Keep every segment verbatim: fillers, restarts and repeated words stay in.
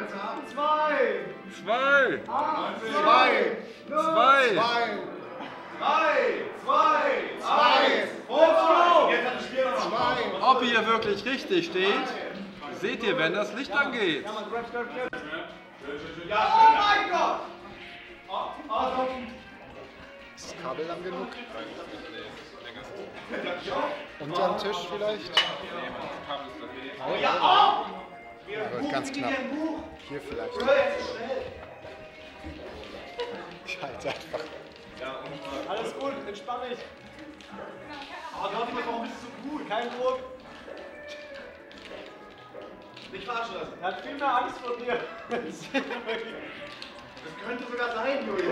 Zwei! Zwei! Zwei! Zwei! Zwei! Drei, zwei, Zwei! und jetzt hat das Spiel noch mal. Zwei! Ob ihr wirklich richtig steht, seht ihr, wenn das Licht angeht. Ja, man, grab, grab, grab. Ja, Oh mein Gott! also, Ist das Kabel lang genug? Unterm Tisch vielleicht? ja, oh! Ja, gut, ganz knapp. Hier vielleicht. Ich halte einfach. Alles gut, entspann dich. Aber Gott, warum bist du so gut? Kein Druck. Nicht verarschen lassen. Er hat viel mehr Angst vor dir. Das könnte sogar sein, Julius.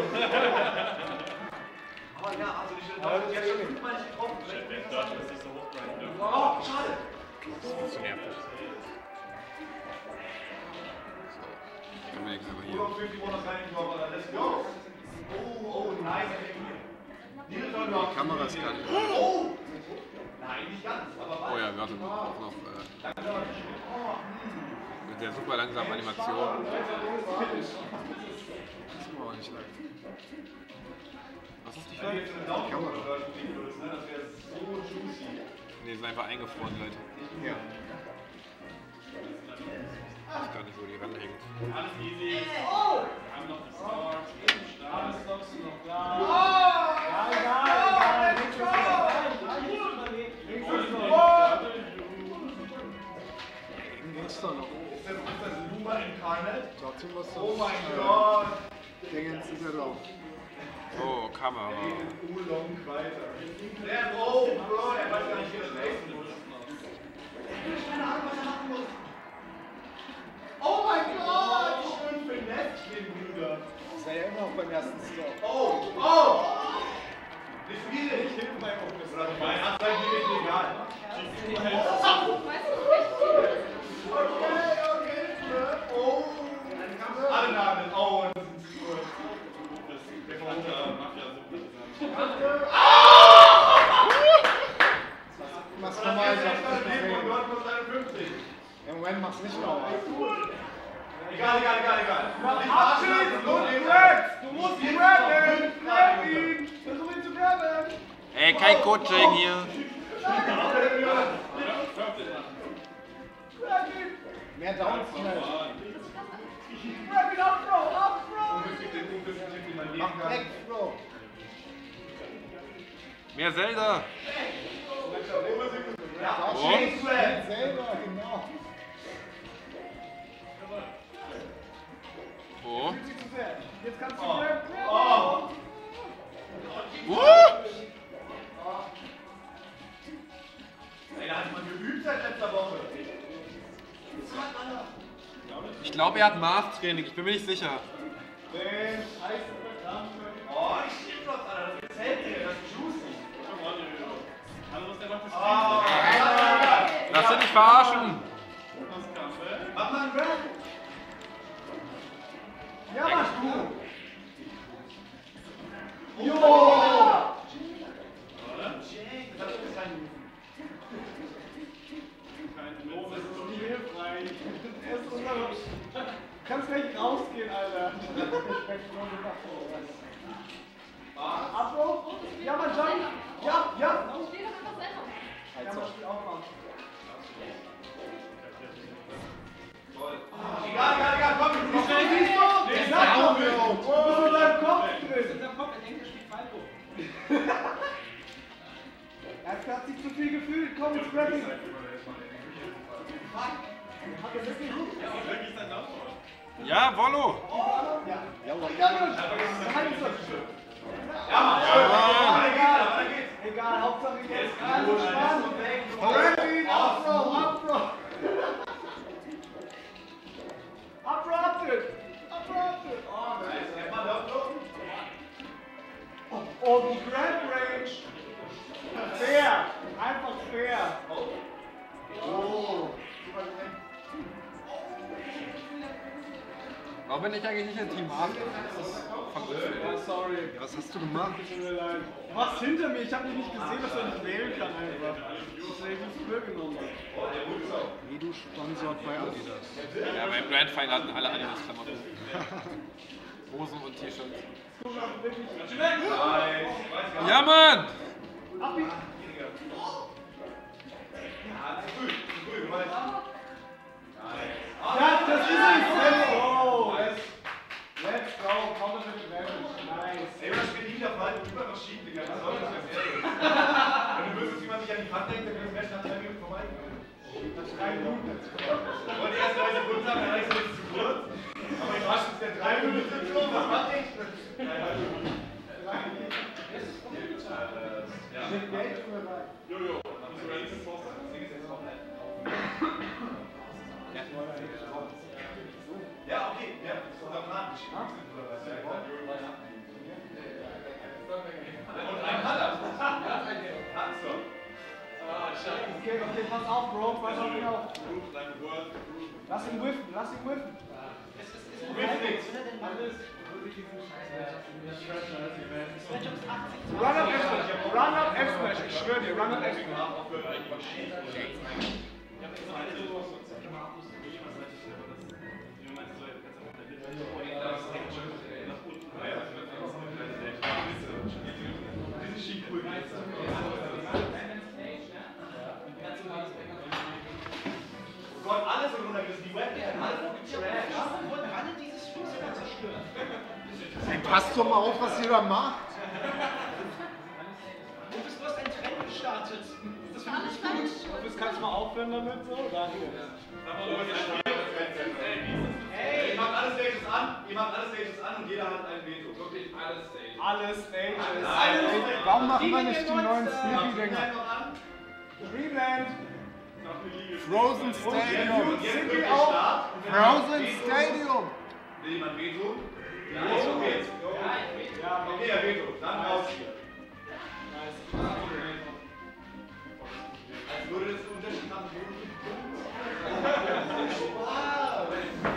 Aber ja, also die Schilder haben jetzt schon fünfmal nicht getroffen. Oh, schade. Das ist zu nervig. Kann man nichts aber hier. Let's go. Oh, oh, nice. Die Kamera ist gar nicht. Oh! Nein, nicht ganz, aber Oh ja, warte, auch noch äh, mit der super langsamen Animation. Das ist aber auch nicht leicht. Was ist die Frage? die Kamera. Das wäre so juicy. Ne, sind einfach eingefroren, Leute. Ja. Ich weiß gar nicht, wo die ranhängt. Alles easy. Oh! Wir haben noch die Stars. Alles Stocks sind noch da. Oh! Ja, egal, egal. Links ist noch. Links ist noch. Geht's da noch? Ist das das Luma Incarnate? Trotzdem was das? Oh mein Gott! Dingens ist ja drauf. Oh, Kamera. Oolong weiter. Der, oh, Bro, er weiß gar nicht, wie das lesen muss. Ich will keine Ahnung, was er machen muss. Oh mein Gott! Schön finesse den Bruder. Das war ja immer noch beim ersten Stop. Oh, oh! Nicht viel, ich hilf meinem Office. Mein Abseil geht nicht egal. Okay, okay, oh! Alle Namen, oh, das sind zu gut. Der Hunter Mafia Mach's normal, sag ich nicht Und mehr. dort muss einundfünfzig. Ja, Moment, mach's nicht nochmal. Egal, egal, egal, egal. Nicht Abschied und grab! Du musst ihn grabben! Grab ihn! Versuch ihn zu grabben! Ey, kein Coaching hier. Mehr Downs schnell. Grab ihn up, Bro, up, Bro. Mach weg, Bro. Mehr Zelda. Ja, Oh. Chain Slam. Selber, genau. Oh. Jetzt kannst du Oh. grab. Oh. Uh. Ey, da hat man geübt seit letzter Woche. Ich glaube, er hat Maßtraining. Ich bin mir nicht sicher. Oh, ich stehe trotz, Alter. Das gefällt mir. Das ist juicy. Hallo, was der macht das Oh, ja. Lass dich nicht verarschen. Mach mal einen Grab. Ja, mach du. Jo! Das hat bis rein. Oh, das ist nicht hilfreich. Er ist unser. Du kannst gleich rausgehen, Alter. Abbruch? Ja, man jump. Ja, ja. Ja, man spielt auch mal. Egal, egal, egal. Komm, Wie schnell siehst du? Nee, Sag sag doch, doch, Bro. Du bist in deinem Kopf drin. Er hat sich zu viel gefühlt. Komm, jetzt grab ihn. Hat er wirklich gut? Ja, Wollo. Ja. Jawohl. Ja, gut. Halt es doch. Ja, Mann. Ja. Egal, aber dann geht's. Egal, Hauptsache jetzt alles spannend. Grab ihn. Up, Bro, up, Bro. Uprupted! Uprupted! Oh, nice. Oh, oh, die Grand Range! Fair! Einfach fair! Oh! Warum bin ich eigentlich nicht in Team A? Das ist von unfair. Sorry. Was hast du gemacht? Tut mir leid. Du machst hinter mir, ich hab dich nicht gesehen, dass er nicht wählen kann einfach. Das ist wirklich genommen. Oh, der Hut ist auch. Edu sponsort bei Adidas. Ja, beim Brandfinder hatten alle Adidas-Klamotten. Hosen und T-Shirts. Ja, Mann! Ja, das ist es! Let's go! Let's go! Counter mit dem Damage. Nice. Ey, das spielt nicht der Fall, du immer noch schieb, Digga. Was soll das jetzt? Wenn du wüsstest, wie man sich an die Wand denkt, dann wäre das Match nach drei Minuten vorbei. Das ist drei Minuten. Ich wollte die ersten drei Sekunden haben, dann reicht es jetzt zu kurz. Aber ich war schon der drei Minuten so, was mach ich? Jojo, haben Sie ready for das Ding ist jetzt komplett. Ja, okay, ja, das ist doch Namen geschickt. Und ein Cutter. Hudson. Okay, okay, pass auf, Bro. Pass auf, genau. Lass ihn whiffen, lass ihn whiffen. Whiff nix. Run up F-Smash, run up F-Smash, ich schwöre dir, run up F-Smash. Oh Gott, alles im runtergerissen, die Webcam, alles getrashed. Warum wurden alle dieses Spiels immer zerstört? Ey, passt doch mal auf, was ihr da macht. Du hast einen Trend gestartet. Das ist Alles falsch. Das kannst du mal aufhören damit, so? Danke. Hey, ihr macht alle Stages an, ihr macht alle Stages an und jeder hat ein Veto. Wirklich alle Stages. Alle Stages. Alle Warum machen wir nicht die neuen Snippy-Dinger? Dreamland. Frozen Stadium. Und jetzt wirklich Start. Frozen Stadium. Will jemand Veto? Ja, okay. Okay, ja, Veto. Dann raus hier. Als würde das einen Unterschied machen, wo du wow.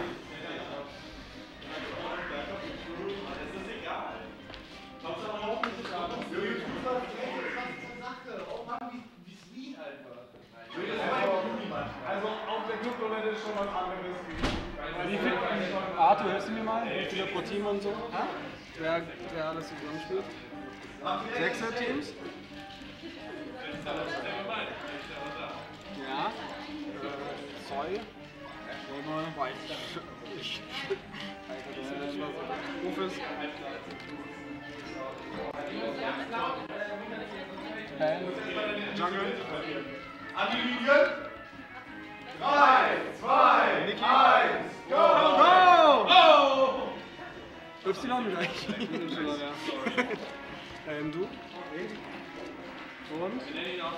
Das ist egal. Hauptsache auch nicht egal. Jürgen, du sagst, hey, das ist eine Sache. Oh Mann, wie, wie sweet einfach. Jürgen, das war einfach niemand. Also auf der Club-Roulette ist schon was anderes. Wie viel, Arthur, hilfst du mir mal? Wie viele pro Team und so? Wer, wer alles zusammenspielt? Sechser Teams? Ja. Zoll. Boah, ich. ich Rufus. Ben. Jungle. An die Linie. drei, zwei, eins, go! Go! Oh! Y gleich. Y, ja. ähm, du? Und?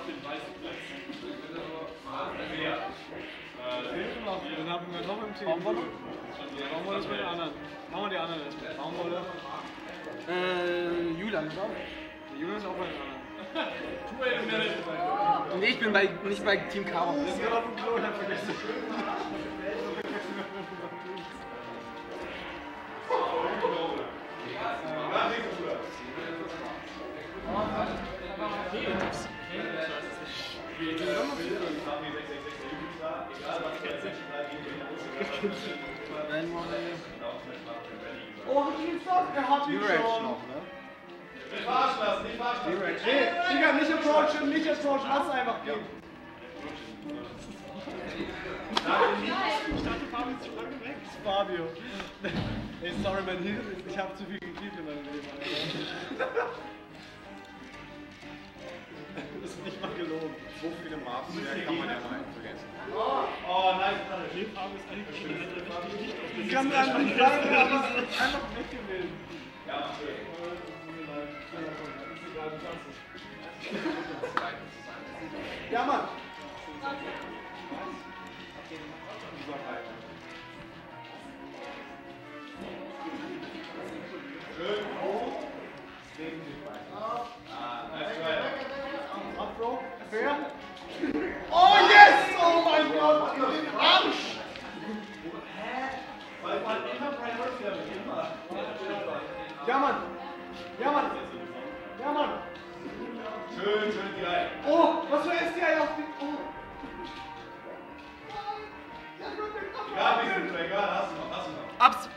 Dann haben wir noch im Team. Baumwolle? Baumwolle ist mit den anderen. Machen wir die anderen erstmal. Baumwolle. Äh, Julian, oder? Julian ist auch bei den anderen. Nee, ich bin bei, nicht bei Team Caro. Das ist gerade auf dem Klo, ich hab vergessen. Oh, er hat ihn D-Rex schon. noch, ne? Nicht verarschen lassen, nicht verarschen lassen. Nee, Digga, nicht approachen, nicht approachen, lass einfach gehen. Ich dachte, Fabio ist schon lange weg. Das ist Fabio. Ey, sorry, mein Hirn, ich hab zu viel gekriegt in meinem Leben. Das ist nicht mal gelogen. So viele Maßen, ja, kann man ja mal vergessen. Oh, nice. Nee, Fabio ist eigentlich schon nicht auf Ich kann mir einfach nicht sagen, aber es ist einfach weg gewesen. Ja, schön. Ja, Mann. Schön. Up, Bro. Fair. Oh, yes! Oh mein Gott! Den Arsch! Weil man immer Priority damit immer. Ja, Mann. Ja, Mann. Ja, Mann. Schön, schön geil. Oh, was für S D I auf den... Oh.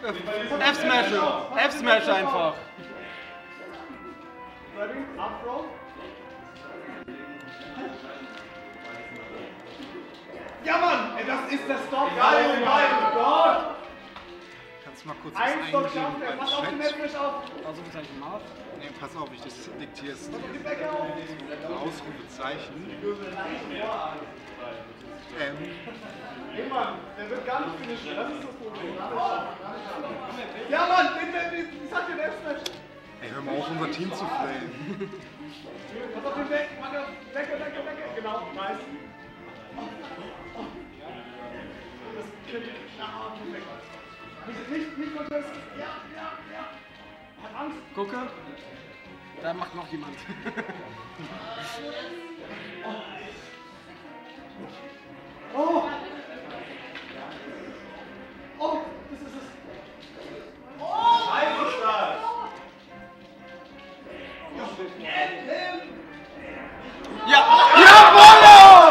F-Smash! F-Smash einfach! Ready? Up throw. Ja, Mann! Ey, das ist der Stop! Geil, geil. Oh Gott! Kannst du mal kurz was Ein Stop eingeben schafft er! beim Pass auf den Chat? Netflix auf! Also, was ich gemacht? Nee, pass auf, ich das diktierst. Die Bäcke auf! Ausrufezeichen. Ähm, Nee, Mann! Der wird gar nicht finishen, das ist das Problem. Ja, Mann! Den, den, den, ich sag dir, der F-Smash! ey, hör mal auf, unser Team zu flamen. Pass auf den Weg! Mach auf! Decke, Decke, Decke! Genau, nice! Das könnte... Ah, perfekt. Nicht, nicht, nicht contesten. Ja, ja, ja. Hat Angst. Gucke. Da macht noch jemand. Oh! Oh, das ist es. Oh! Scheiße ist das. Ja! Jawoll!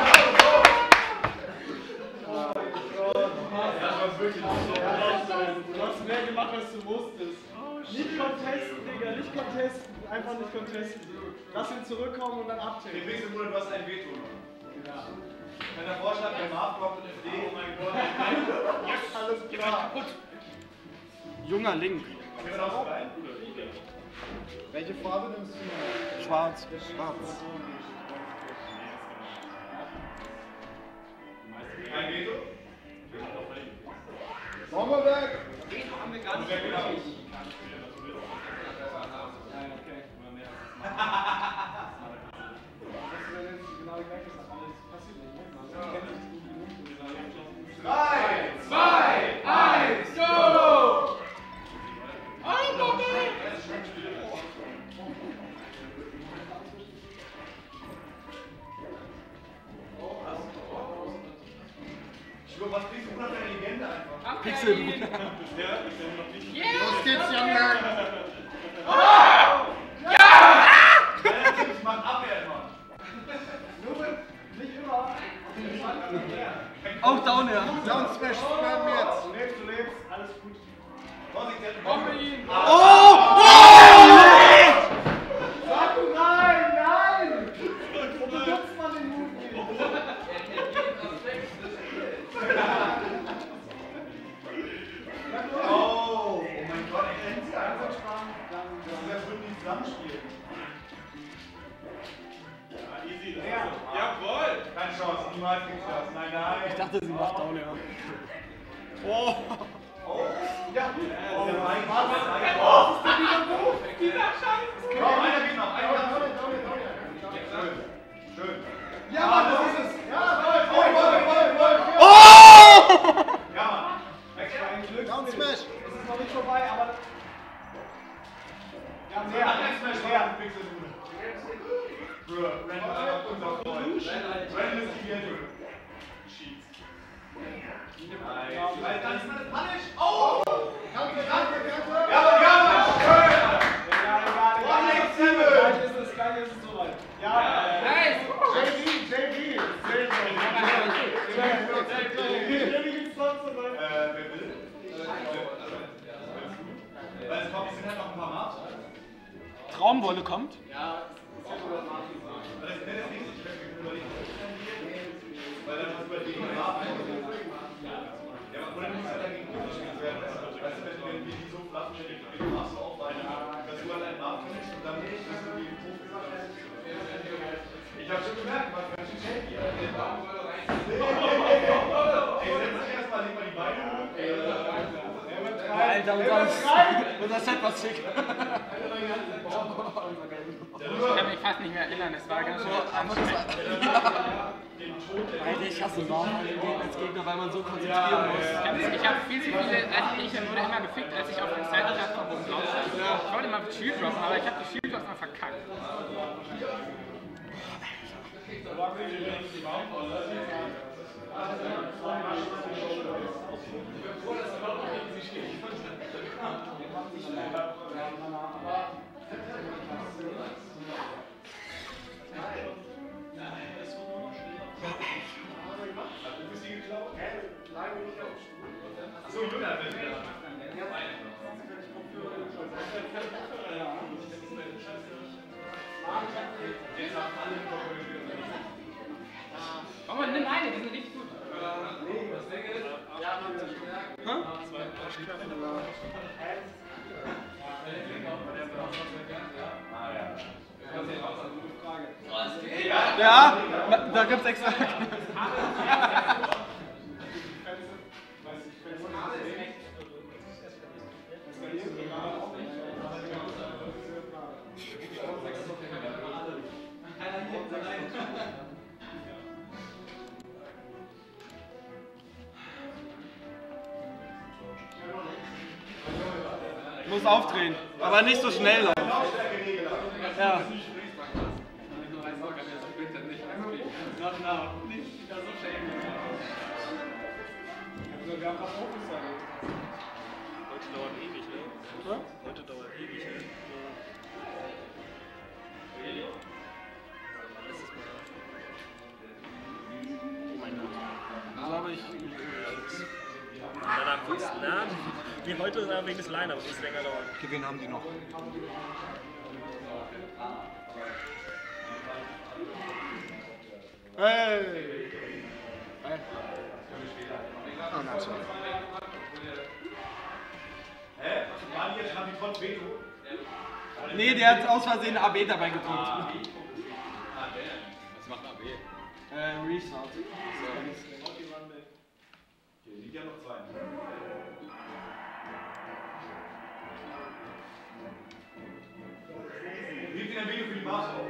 Du hast mehr gemacht, als du musstest. Nicht contesten, Digga, nicht contesten. Einfach nicht contesten. Lass ihn zurückkommen und dann Den abtreten. Pixel, Bruder, du hast ein Veto. Wenn der Vorschlag der Marv kommt und F D, oh mein Gott. Alles klar. Junger Link. Können wir noch so rein? Welche Farbe nimmst du? Schwarz. Schwarz. Ein Veto? Bomberberg! Drei, Zwei, eins, go! ich schwör, was kriegst du Bruder für eine Legende einfach? Pixel. Los geht's, Junge! Ich mach Abwehr, Mann. Nur nicht immer. Auch down, ja. Down Smash, spam jetzt! Du lebst, du lebst. Alles gut. Vorsicht, der hat Bombe ihn! Oh! Oh! Sag du nein, nein! So benutzt man den Move nicht. Oh, oh mein Gott, er kennt sie einfach. Das wird nicht zusammenspielen. Jawohl! Keine Chance, niemals gibt's das. Nein, nein. Ich dachte, sie macht down, ja. Oh! Ja. Oh mein Gott. Oh, das ist dieser Move. Dieser Scheiß! Komm, einer geht noch. Einer geht noch. Schön. Schön. Ja, Mann, das ist es. Ja, voll, Voll, voll, voll, voll, voll, voll. Oh! Ja, Mann. Extra ein Glück. Down Smash! Es ist noch nicht vorbei, aber... Ja, Ja, mehr. Smash, Mehr. Pixel, Bruder. Bruder, Randall ist einfach unser Freund. Randall ist die Ghetto. Cheats. Nice. Dann ist das Punish. Oh! Danke, danke, danke. Ja, Mann, ja, Mann. Schön. Egal, egal, Oh, egal. next level. Gleich ist es, gleich ist es soweit. Ja, Nice! J B, J B. Sehr schön. J B gibt's sonst so, ne? Äh, wer will? Weil es kommt, es sind halt noch ein paar Marks. Traumwolle kommt. Das ist nicht so, ich werde mir überlegen, ob ich dann gehe. Weil dann hast du bei denen Marken. Ja, aber oder du musst halt dagegen umgespielt werden. Weißt du, wenn du wenn die so flach stellen, wie du machst, so aufweichen, dass du halt einen Markt findest und dann bist du wie ein Profi. Ich hab schon gemerkt, was für ein Champion. Ey, setz dich erstmal, leg mal die Beine hoch. Alter, unser, unser Set war sick. Ich kann mich fast nicht mehr erinnern, es war ganz schön anstrengend. Alter, ich hasse Warm als Gegner, weil man so konzentrieren muss. Ich habe hab viel zu viele, als ich wurde immer gefickt, als ich auf den Seitenplattform oben drauf stand. Ich wollte mal Shield droppen, aber ich habe die Shield Drops mal verkackt. So, Jonathan. Aber nimm eine, die sind richtig gut. Ja, da gibt's extra. Muss aufdrehen, aber nicht so schnell laufen. Ja. Not now. Nicht wieder so schämen. Also, wir haben was aufgesagt. Heute dauert ewig, ne? Ja? Heute dauert ewig, ne? Oh mein Gott. So habe ich. Danach kurz, na, wie heute ist wegen des Line-Ups, das länger dauert. Gewinn haben die noch. Hey! Hey. Ah, na so. Hä? War die jetzt schon die Trotz Veto? Nee, der hat aus Versehen A B dabei gedrückt. Was macht A B? Äh, Restart. Hier liegt ja noch zwei. Wie viel ein Video für die Mars auf?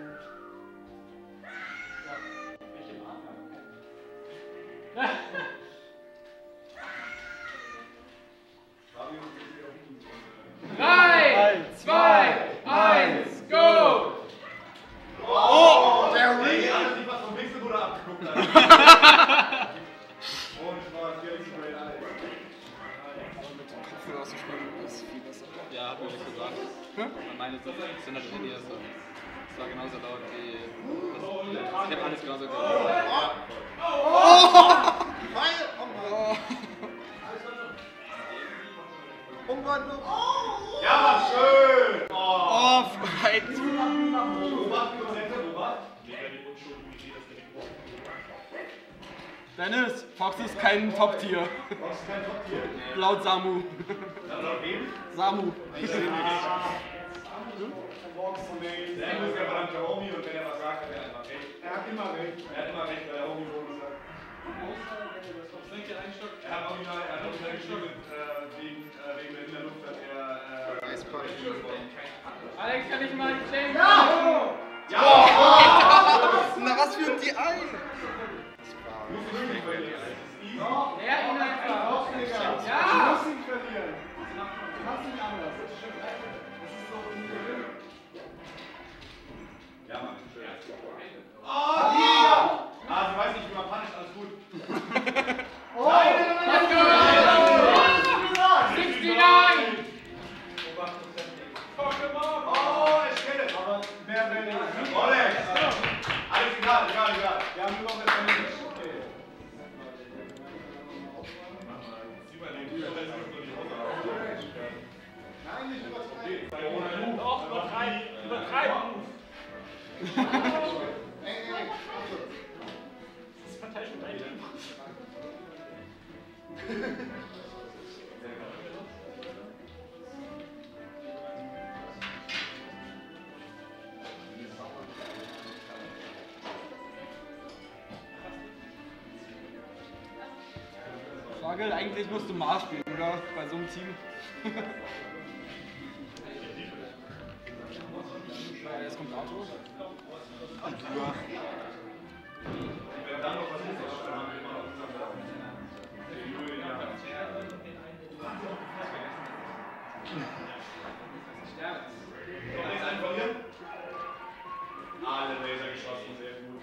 Drei, zwei, eins, go! Oh, der Ring! Ey, alles nicht was vom Pixelbude abgeguckt hat. Ohne Spaß, hier ist Ray, Alex. Kopfhörer auszuspielen ist viel besser. Ja, hab mir nicht gesagt. Hm? Meine sind halt in hier so. Das war genauso laut wie. Das, ich hab alles genauso gehört. Umwandlung! Ja, Mann, schön! Oh! Oh, fight! Robert, Robert? Dennis, Fox ist kein Top-Tier. Fox ist kein Top-Tier. Laut Samu. Dann noch wem? Samu. Der muss ja verdammt der Homie und wenn er was sagt, hat er einfach recht. Er hat immer recht. Er hat immer recht, weil der Homie Bonus hat. Er hat original, er hat original geschrieben, äh, wegen, äh, wegen der in der Luft hat er, äh, Alex, kann ich mal James? Ja! Ja! Na, was führt die ein? Du musst wirklich verlieren. Das ist easy. Ja, ihn einfach. Doch, Digga. Ja! Du musst ihn verlieren. Du kannst nicht anders. Das ist so ein Ja, Mann. Oh, ja! Ah, sie weiß nicht, wie man punisht, alles gut. Oh! Nein, nein, nein, Let's nein, go! sixty-nine! Oh, ich kenne es. Aber wer will nicht? Alex! Alles egal, egal, egal. Wir haben nur noch eine Finish. Okay. Nein, nicht übertreiben. Doch, übertreiben! Übertreiben! Das verteilt schon dein Team. Frage, eigentlich musst du Mars spielen, oder? Bei so einem Team. Ja, jetzt kommt Arthur. Wenn dann noch was ist, dann haben wir immer noch zusammen. Noch nichts einen verlieren? Alle Laser geschossen, sehr gut.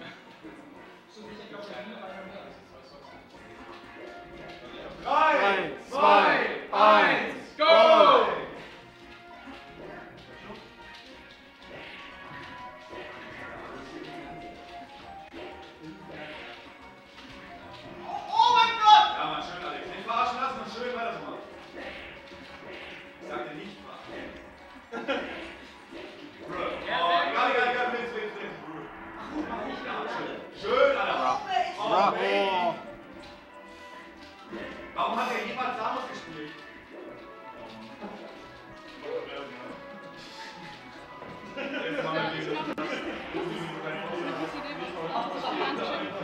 Drei, Zwei, eins, go!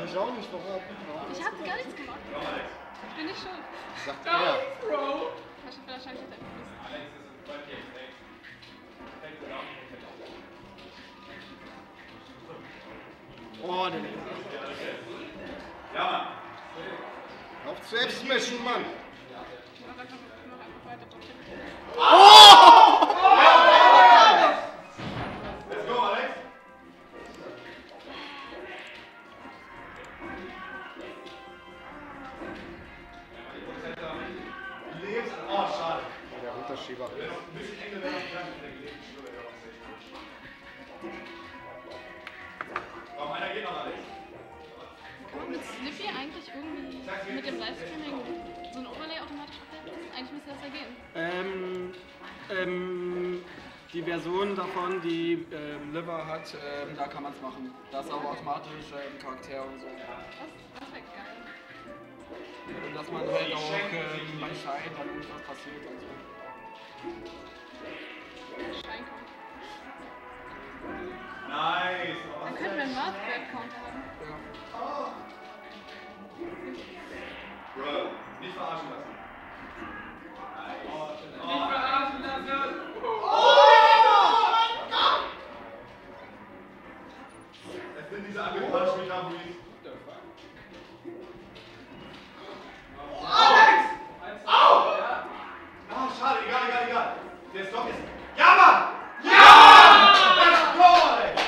ich auch nicht, warum? Ich hab gar nichts gemacht. Ich bin nicht schuld. Sagt er. Bro! Wahrscheinlich hat er Oh, den. Ja, Mann. Auf selbst mischen, Mann. Ich mach einfach, ich mach einfach weiter. Let's go, Alex. Du lebst. Oh, schade. Der Unterschieber. Ein bisschen eng, wenn er nicht gelebt Komm, einer geht noch, Alex. Kann man mit Slippy eigentlich irgendwie mit dem Livestreaming so ein Overlay automatisch abblenden? Eigentlich müsste das ja gehen. Ähm, ähm, die Version davon, die ähm, Liver hat, ähm, da kann man es machen. Da ist auch automatisch ähm, Charakter und so. Das, das wäre geil. Und dass man halt auch ähm, bei Schein dann irgendwas passiert und so. Schein kommt. Nice. Dann könnten wir einen Marth-Account haben. Ja. Bro, nicht verarschen lassen. Nicht verarschen lassen! Es sind diese amerikanischen Metaboliten. Alex! Au! Ah, schade, egal, egal, egal. Der Stock ist. Ja, Mann! Ja! Let's go, Alex!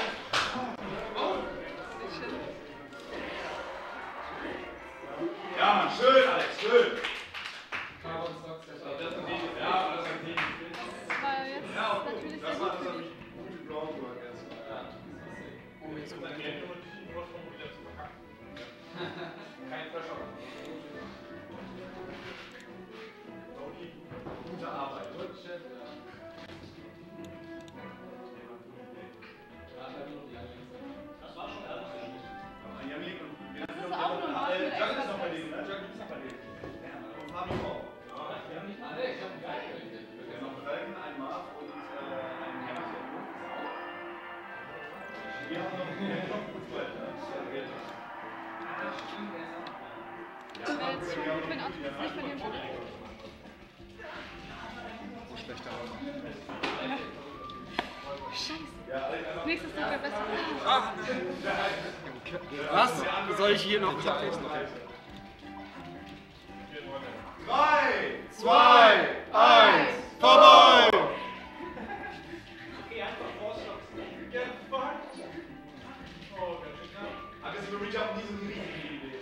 Ja, Mann, schön, Alex, schön. Ja, das sind die. Das war jetzt Ja, natürlich sehr das war gut das für hat dich. mich gut geblaut gemacht erst. Oh, jetzt kommt der. Kein Pressure. Gute Arbeit. Das war schon alles. Jamik und wir Das ist auch normal mit Jack ist noch bei Extras. denen, ne? Jack ist noch bei denen. Und Fabi auch. Wir haben nicht alle, ich hab die geil. Wir haben noch Falken, einen Marv und äh, einen Herrchen. Wir haben noch einen Fußball. Das wäre jetzt schon gut, wenn Arthur jetzt nicht verlieren würde. Oh, schlechter Auto. Scheiße. Nächstes Mal wäre besser. Ah! Was? Soll ich hier noch? Ich hab jetzt noch. Drei, Zwei, eins, vorbei! Okay, einfach vorstoppen. Get fucked. Oh, ganz schön knapp. aggressive Reach up, diese riesige Idee.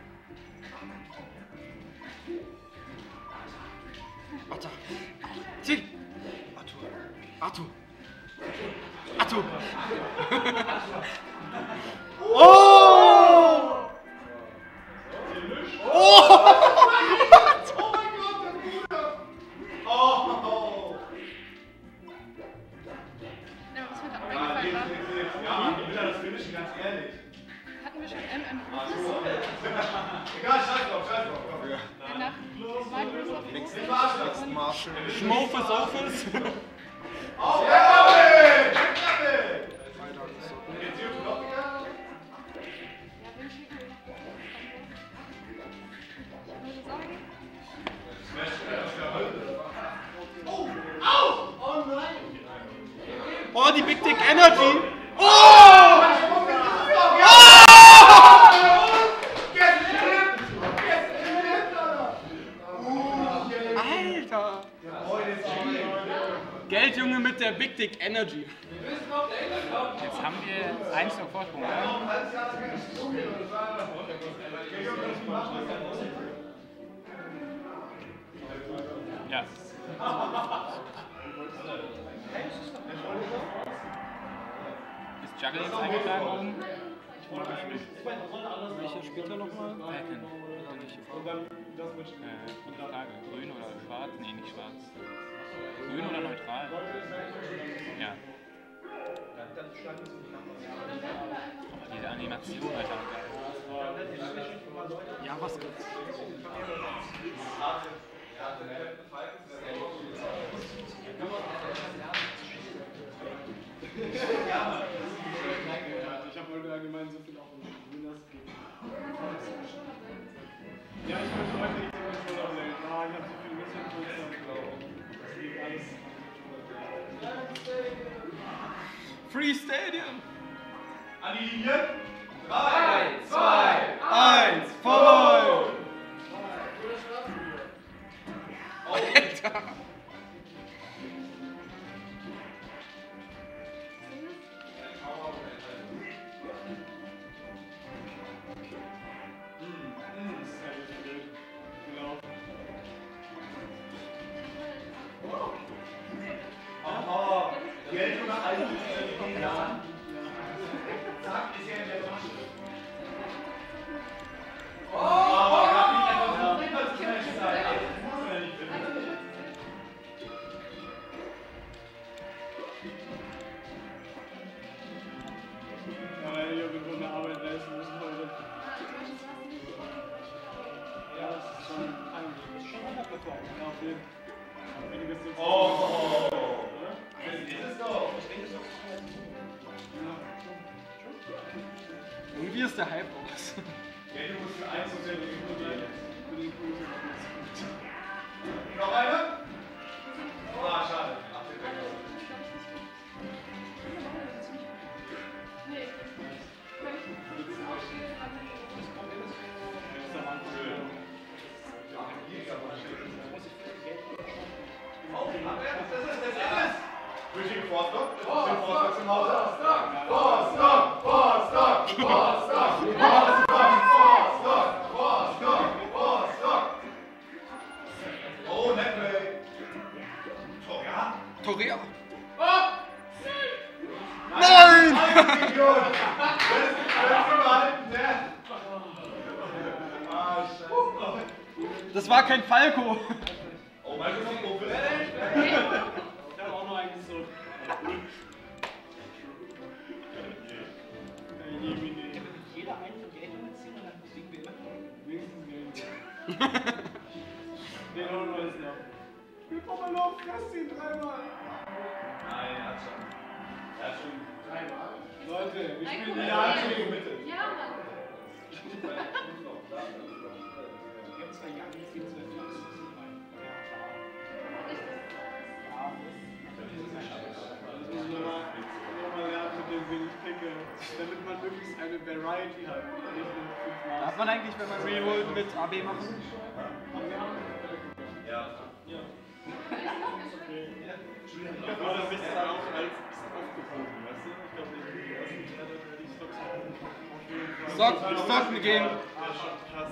Warte. Zieh! Arthur! Arthur! Arthur! Oh! Oh! Oh mein Gott, der Bruder! Oh! Ja, was mir gerade Ja, eingefallen war, jetzt, jetzt, jetzt. Ja, ich will ja das finishen, ganz ehrlich. hatten wir schon M M Ach Rufus? so. Egal, scheiß drauf, scheiß drauf. Komm. Der nach Microsoft Nicht verarschen. und Marshall. Schmofes Office! Auf, Wegklappe! Wegklappe! Weiter. Geht's dir noch wieder? ja, wen schicken wir? Ich würde sagen, Oh! Au! Oh nein! Oh, die Big Dick Energy! Oh! Alter! Geldjunge mit der Big Dick Energy. Jetzt haben wir eins noch Vorsprung, oder? Ja. Ist Juggle jetzt eingetragen oben? Welche spielt er nochmal? Falcon. Und dann das mit Äh, gute Frage. Grün oder schwarz? Nee, nicht schwarz. Grün oder neutral? Ja. Oh, diese Animation, Alter. Ja, was gibt's? Ich habe heute allgemein so viel auch in Grüners gegeben. Free Stadium! An die Linie. drei, zwei, eins, vorbei! Alter! Oh, Geld über all die Jahren. Zack, ist er in der Tasche. Oh, aber kann ich einfach so rüber zu Mensch sein. Das muss man ja nicht finden. Ja, ich habe im Grunde Arbeit leisten müssen heute. Ja, das ist schon eigentlich. Das ist schon underperformt. Ja, auf jeden Fall. Einiges zu Oh, das ist es doch. Ich denke, es ist doch. Irgendwie ist der Hype raus. Ja, du musst für eins und zehn bleiben. Noch eine? Ah, schade. Oh, das ist das ist es! Bridging Forstock, Forstock zum Hause. Forstock, Forstock, Forstock, Forstock, Forstock, Forstock, Forstock. Oh, Netplay. Toria? Toria! Oh! Nein! Nein! Gut! Das ist behalten, ne? Ah, scheiße. Das war kein Falco! Oh, mein Gott, wo bist Ich habe auch noch eigentlich so. Jeder einen von Geld umziehen und dann besiegen wir immer. Wenigstens Geld. Den holen wir jetzt noch. Wir kommen noch, fress ihn dreimal. Nein, er hat schon. Er hat schon dreimal. Leute, wir Ein spielen Kuchen. die Ja, Jahre. Entschuldigung, bitte. Ja, Mann. Wir haben zwei Jahre, jetzt gibt es zwei Pflanzen. Das müssen wir mal, mal lernen mit dem wenig Picke, damit man möglichst eine Variety hat. Nicht nur fünf Darf man eigentlich, wenn man Reroll mit A B machen? Ja. Ja. Okay. Ich glaube, das ist dann auch als aufgehoben, weißt du? Ich glaube, die ersten Teile werde ich Stocks auf jeden Fall. Stock, Stock gegen. Ah, schon krass.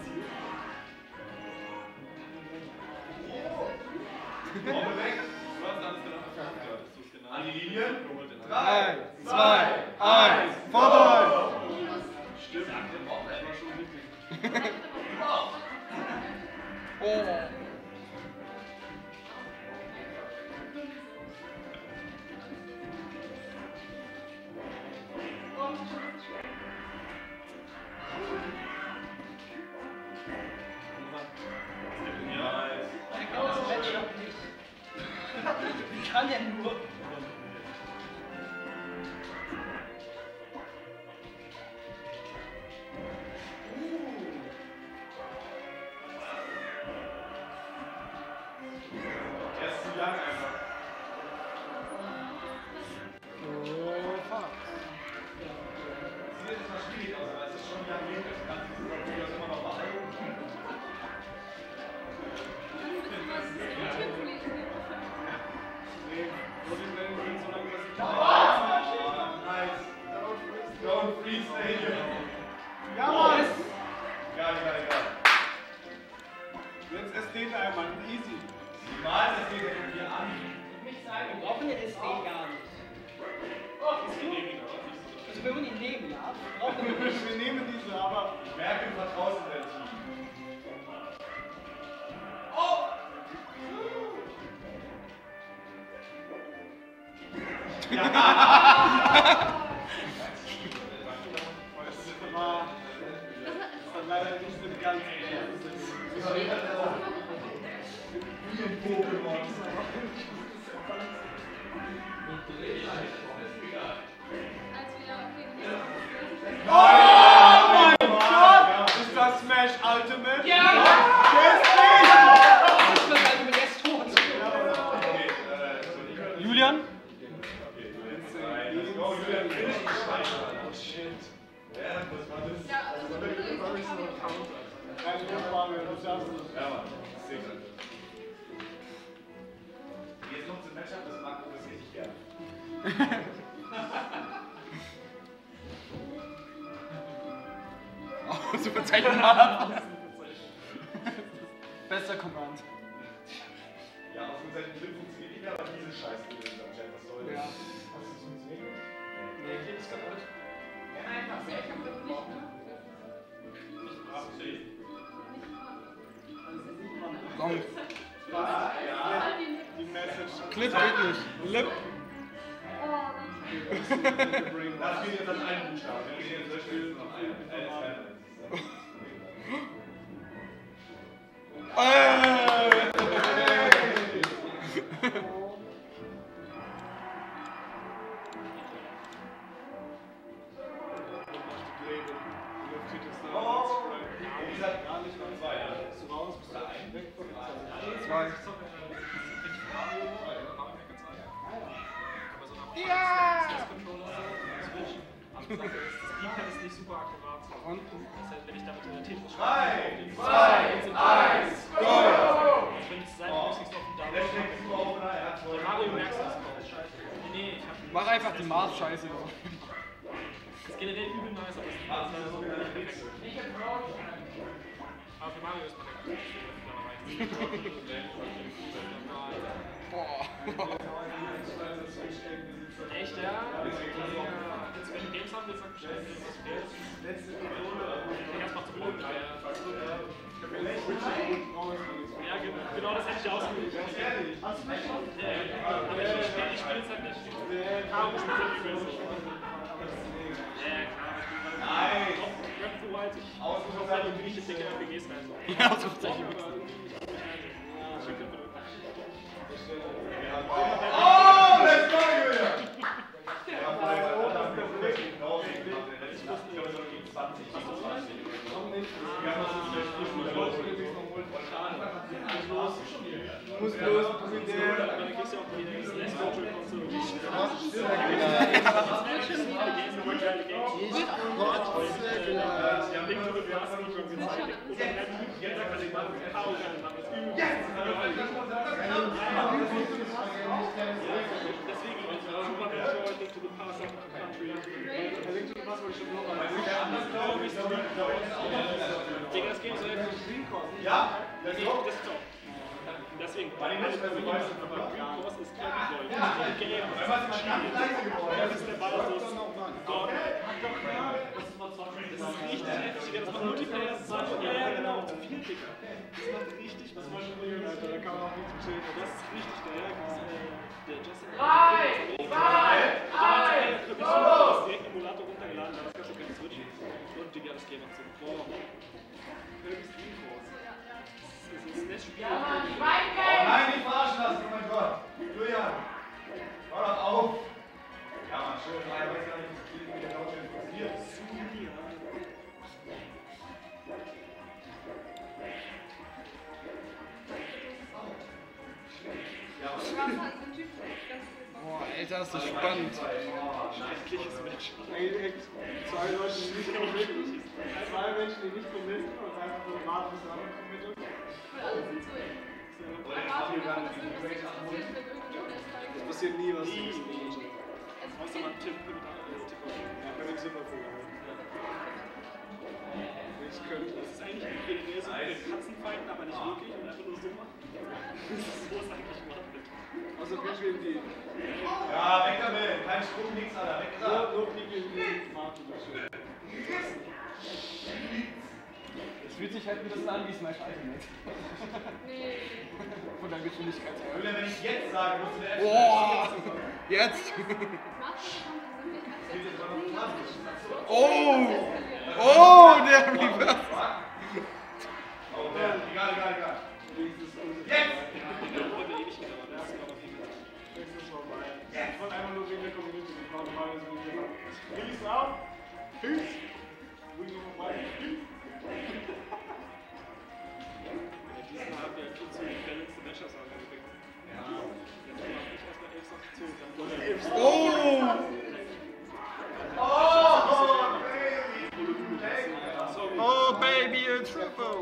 Bombe weg. Was alles danach verkauft? An die Linie. drei, zwei, eins, vorbei! Stimmt. Das war schon wichtig. Oh. Ich kann das Matchup nicht. Ich kann ja nur. Er ist zu lang einfach. Oh, fuck. Sieht jetzt mal schwierig aus, aber es ist schon lang weg. Das Ganze ist natürlich immer noch behalten. Nice. Don't freeze Stadium. Ja, Mann! Geil, geil, geil. Jetzt S D einmal, easy. Niemals, das geht ja irgendwie an. Ich will sagen, wir brauchen den S D gar nicht. Also wenn wir ihn nehmen, ja, brauchen wir nicht. Wir nehmen diese, aber. Ich merke, du vertraust in dein Team. Oh! Das war. Das war leider nicht so ganz. Wie ein Pokémon. Oh mein Gott! Ist das Smash Ultimate? Ja! Yes, Das ist der ist tot. Julian? Let's go, Julian. Oh, super Zeichen. Bester Command. Ja, aus dem Seiten Clip funktioniert nicht mehr, aber diese Scheiße in unserem Chat, was soll das? Ja. Hast du das funktioniert? Nee, hier ist kaputt. Gong. Die Message. Clip geht nicht. Lip. Das geht jetzt als ein Buchstaben. Wir gehen jetzt zum Beispiel noch ein. Zwei. Das D-Pad ist nicht super akkurat. Und? Das heißt, wenn ich damit in der Tetris drei, zwei, eins, go! Wenn ich Seiten auf dem Down Der Mario merkst du das auch. Nee, ich hab. Mach einfach die Mars-Scheiße. Das ist generell übel nice, aber es ist leider so nicht perfekt. Aber für Mario ist perfekt. Boah. Echt, ja? Jetzt, wenn du Games haben willst, sag Bescheid. Das ist ganz mal zu blöd. Ja, genau das hätte ich ausgewählt. Ganz ehrlich. Aber ich spiele es halt nicht. Karo ist mit dem Film. Ja, klar. Nein! Breath of the Wild. Ich hoffe, halt irgendwie nicht in dicke R P Gs rein. Ja, so tatsächlich. Oh, let's go, Julia! Du musst los, du bist der. Dann kriegst du auch die nächste Virtual-Konsole. Ja, Link to the Past schon gezeigt. Und dann jetzt sagt er den Mann, Karo kann man das üben. Deswegen, Super Metroid, Link to the Past, Country. Link to the Past wollte ich schon noch mal. Digga, das Game soll jetzt nicht Green kosten. Ja, das ist top. Deswegen, bei den Green Course ist Captain Gold. Das ist Game. Das ist der Basis. Gott. Das ist richtig heftig. Das macht Multiplayer. Ja, ja, genau. Zu viel, Digga. Das macht richtig was. Das ist richtig geil. Der Justin. drei, zwei, eins, go! Du hast direkt einen Emulator runtergeladen, aber das kannst du keine Switch. Und Digga, das Game macht so. Boah. Kirby's Dream Course. Das ist das Spiel. Oh nein, nicht verarschen lassen, oh mein Gott. Julian, hör doch auf. Ja, man, schön, ich weiß gar nicht, wie viel mit der Lautstärke passiert. Boah, Alter, ist das spannend. Schreckliches Match. Zwei Leute, die nicht committen. Zwei Menschen, die nicht committen und einfach nur warten, bis der andere committet. Das passiert nie was. Außer man tippt mit einem Tipp. Ja, wenn ich Zimmer vorher. Ich könnte. Das ist eigentlich generell so ein Katzenfighten, aber nicht wirklich und einfach nur so machen. Das ist so es eigentlich machen wird. Außer Pitch gegen die. Ja, weg damit. Kein Sprung, nix, Alter. Weg da. Nur Pitch gegen die. Martin, das schön. Es fühlt sich halt ein bisschen an wie Smash Ultimate. Nee. Von der Geschwindigkeit her. Julian, wenn ich jetzt sage, musst du der App. Boah! Jetzt! Oh! Oh, der Reverse! Oh, der. Egal, egal, egal. Jetzt! Ich wollte einfach nur wegen der Community. Ich war normalerweise nicht gemacht. Peace out! Peace! We go vorbei. Peace! Diesmal haben wir viel zu balanced Matchups angekriegt. Ja. Jetzt mache ich erstmal elf Sachen zu und dann elf Sachen. Oh! Oh, baby, a triple!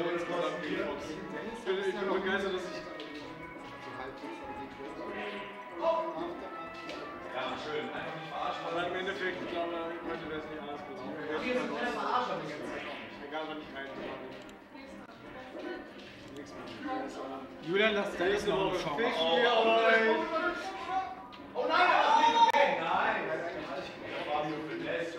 Ich bin begeistert, dass ich. Ja, schön. Einfach nicht verarschen. Aber im Endeffekt, ich glaube, heute wäre es nicht anders gelaufen. Wir Jetzt ist der Verarscher die ganze Zeit. Egal, wann ich rein Julian, lass Dennis noch eine Chance. Oh nein, das ist nicht okay. Nein, Fabio Finesse.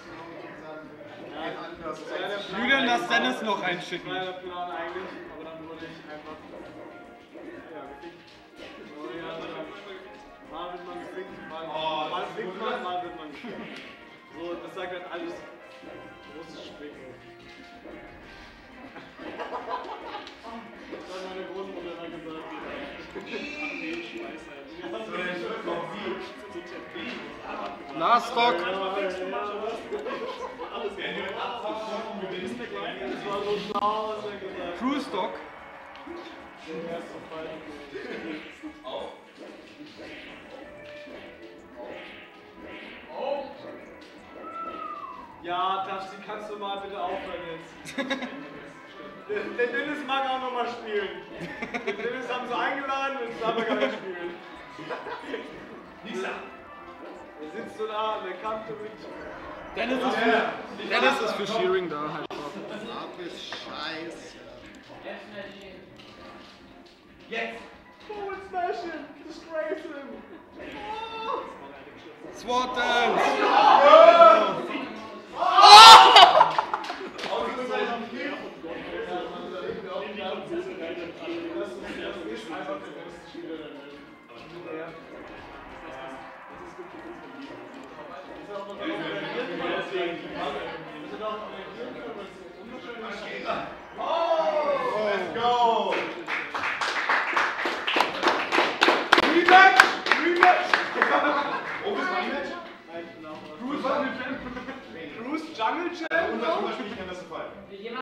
Julian, lass Dennis noch einschicken. Das war der Plan eigentlich, aber dann wurde ich einfach. Ja, gefickt. Oh ja, mal wird man gefickt, mal, mal fickt man, mal wird man gefickt. So, das sagt halt alles. Großes Springen. Das hat meine Großmutter immer gesagt, die Scheiß halt. Last Stock! Das war so schlau, was er gesagt hat. Crew Stock! Der erste Fall. Auf. Ja, Tafsi, kannst du mal bitte aufhören jetzt? Der, der Dennis mag auch noch mal spielen. Den Dennis haben sie eingeladen und jetzt darf er gar nicht spielen. Nisa. Der sitzt so da und der kann für mich. Dennis ist für, Dennis ist für Shearing da halt. Ab ist scheiße. Jetzt. Forward smash him! Disgrace him! Oh. Swat Dance! Let's go! Rematch! Rematch! Oh, ist mein Match? Cruise Jungle Champ? Cruise Jungle Champ? Und das Spiel kann das so fallen.